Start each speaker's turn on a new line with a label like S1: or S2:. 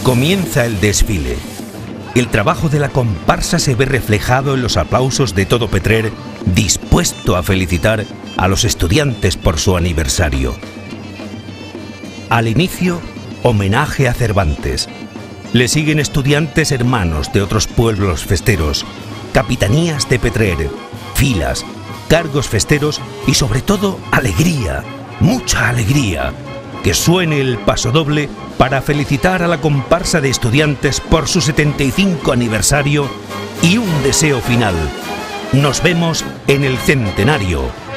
S1: Comienza el desfile. El trabajo de la comparsa se ve reflejado en los aplausos de todo Petrer, dispuesto a felicitar a los estudiantes por su aniversario. Al inicio, homenaje a Cervantes. Le siguen estudiantes hermanos de otros pueblos festeros, capitanías de Petrer, filas, cargos festeros y sobre todo alegría, mucha alegría. Que suene el pasodoble para felicitar a la comparsa de estudiantes por su 75 aniversario y un deseo final. Nos vemos en el centenario.